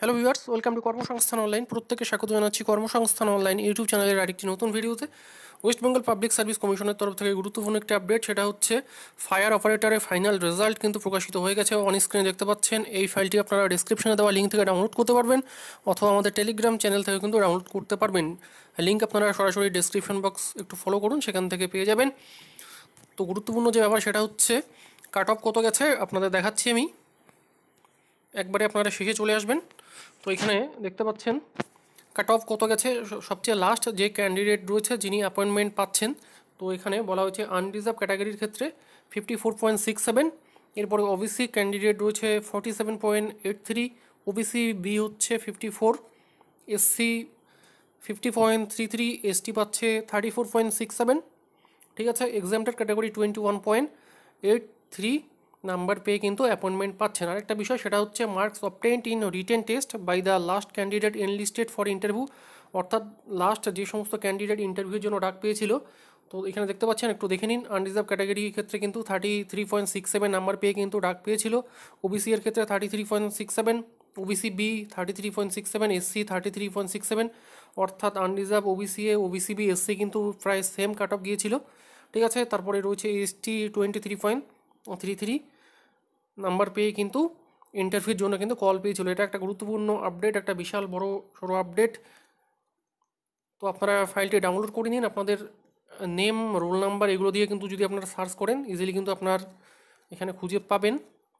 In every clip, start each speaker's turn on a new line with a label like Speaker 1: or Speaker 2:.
Speaker 1: Hello viewers, welcome to Karmasangsthan online. প্রত্যেককে স্বাগত জানাচ্ছি কর্মসংস্থান অনলাইন ইউটিউব চ্যানেলের আরেকটি নতুন ভিডিওতে। ওয়েস্ট বেঙ্গল পাবলিক সার্ভিস কমিশনের তরফ থেকে গুরুত্বপূর্ণ একটি আপডেট, সেটা হচ্ছে ফায়ার অপারেটরের ফাইনাল রেজাল্ট কিন্তু প্রকাশিত হয়ে গেছে। অন স্ক্রিনে দেখতে পাচ্ছেন। এই ফাইলটি আপনারা ডিসক্রিপশনে দেওয়া লিঙ্ক থেকে ডাউনলোড করতে পারবেন, অথবা আমাদের টেলিগ্রাম চ্যানেল থেকে কিন্তু ডাউনলোড করতে পারবেন। লিঙ্ক আপনারা সরাসরি ডিসক্রিপশন বক্স একটু ফলো করুন, সেখান থেকে পেয়ে যাবেন। তো গুরুত্বপূর্ণ যে ব্যাপার সেটা হচ্ছে কাট অফ কত গেছে আপনাদের দেখাচ্ছি আমি। একবারে আপনারা শেষে চলে আসবেন। তো এখানে দেখতে পাচ্ছেন কাট অফ কত গেছে। সবচেয়ে লাস্ট যে ক্যান্ডিডেট রয়েছে যিনি অ্যাপয়েন্টমেন্ট পাচ্ছেন, তো এখানে বলা হয়েছে আনরিজার্ভ ক্যাটাগরির ক্ষেত্রে 54.67, এরপরে ওবিসি ক্যান্ডিডেট রয়েছে 47.83, ওবিসি বি হচ্ছে 54, এসসি 50.33, এসটি পাচ্ছে 34.67, ঠিক আছে। এক্সামটেড ক্যাটাগরি 21.83 নাম্বার পেয়ে কিন্তু অ্যাপয়েন্টমেন্ট পাচ্ছেন। আর একটা বিষয় সেটা হচ্ছে marks obtained in written test by the last candidate enlisted for interview, অর্থাৎ লাস্ট যে সমস্ত ক্যান্ডিডেট ইন্টারভিউর জন্য ডাক পেয়েছিল, তো এখানে দেখতে পাচ্ছেন, একটু দেখে নিন। আনরিজার্ভ ক্যাটাগরির ক্ষেত্রে কিন্তু 33.67 নাম্বার পেয়ে কিন্তু ডাক পেয়েছিল। ওবিসি এর ক্ষেত্রে 33.67, ওবিসি বি 33.67, এসসি 33.67, অর্থাৎ unreserved, OBC A, OBC B, SC কিন্তু প্রায় সেম কাট অফ গিয়েছিল, ঠিক আছে। তারপরে রয়েছে এসটি 23.33 নাম্বার পেয়ে কিন্তু ইন্টারভিউর জন্য কিন্তু কল পেয়েছিল। এটা একটা গুরুত্বপূর্ণ আপডেট, একটা বিশাল বড় সড়ো আপডেট। তো আপনারা ফাইলটি ডাউনলোড করে নিন। আপনাদের নেম, রোল নাম্বার এগুলো দিয়ে কিন্তু যদি আপনারা সার্চ করেন ইজিলি কিন্তু আপনার এখানে খুঁজে পাবেন।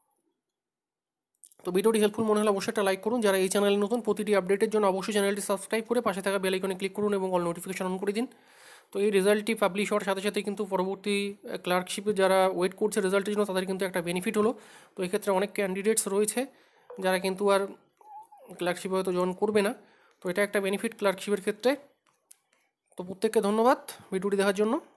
Speaker 1: তো ভিডিওটি হেল্পফুল মনে হলে অবশ্যই একটা লাইক করুন। যারা এই চ্যানেলে নতুন, প্রতিটি আপডেটের জন্য অবশ্যই চ্যানেলটি সাবস্ক্রাইব করে পাশে থাকা বেল আইকনে ক্লিক করুন এবং অল নোটিফিকেশন অন করে দিন। তো এই রেজাল্টটি পাবলিশ হওয়ার সাথে সাথে কিন্তু পরবর্তী ক্লার্কশিপে যারা ওয়েট করছে রেজাল্টের জন্য তাদের কিন্তু একটা বেনিফিট হলো। তো এক্ষেত্রে অনেক ক্যান্ডিডেটস রয়েছে যারা কিন্তু আর ক্লার্কশিপে হয়তো জয়েন করবে না, তো এটা একটা বেনিফিট ক্লার্কশিপের ক্ষেত্রে। তো প্রত্যেককে ধন্যবাদ ভিডিওটি দেখার জন্য।